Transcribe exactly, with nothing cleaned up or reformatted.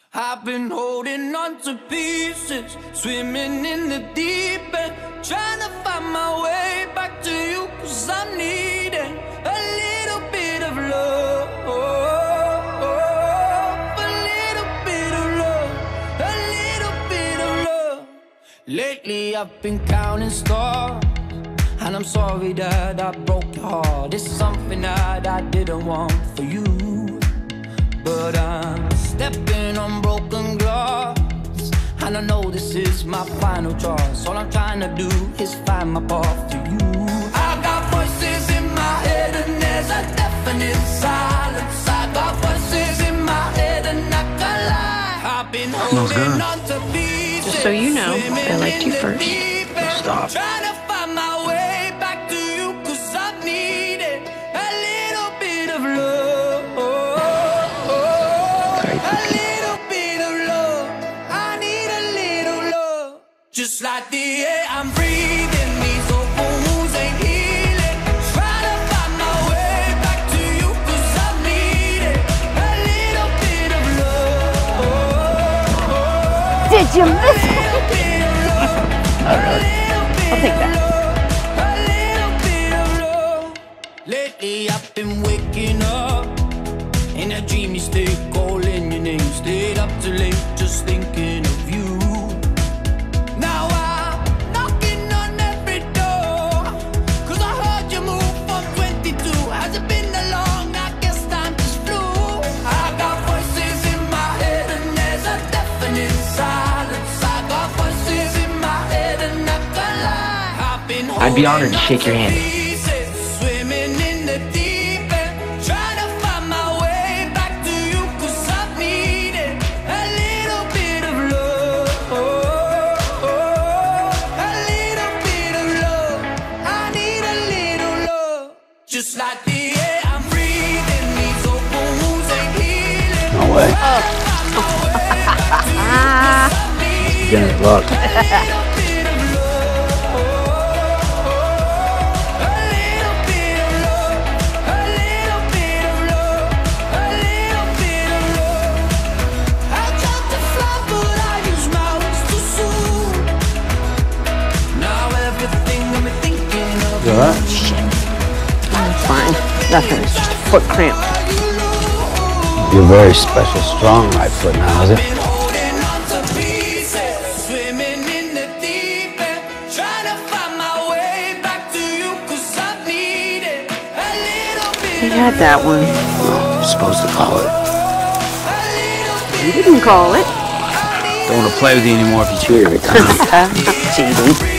I've been holding on to pieces, swimming in the deep end, trying to find my way back to you, cause I'm needing a little bit of love, a little bit of love, a little bit of love. Lately I've been counting stars, and I'm sorry that I broke your heart. It's something that I didn't want for you, but I'm stepping on broken glass, and I know this is my final choice. All I'm trying to do is find my path to you. I got voices in my head and there's a definite silence. I got voices in my head and I can't lie. I've been holding on to pieces. Just so you know, I liked you first. Stop. Trying to find my way back to you, cause I've needed a little bit of love. A little bit of love. I need a little love. Just like the air I'm breathing, these open wounds ain't healing. Trying to find my way back to you, cause I've needed a little bit of love. Did you miss me? Not really. I'll take that. Lately I've been waking up in a dreamy state, calling your name. Stayed up too late just thinking of you. Now I'm knocking on every door, cause I heard you move from twenty-two. Has it been that long? I guess time just flew. I got voices in my head and there's a definite silence. I got voices in my head and I can't lie. I've been I'd be honored to shake your hand. swimming in the deep end, trying to find my way back to you, cause I've needed a little bit of love, a little bit of love. I need a little love. Just like the air I'm breathing, these open wounds ain't healing. No way. Beginner's luck. That? It's fine. Nothing. It's just a foot cramp. You're very special, strong right foot now, is it? You had that one. Well, you're supposed to call it. You didn't call it. Don't want to play with you anymore if you cheat every time. Cheating.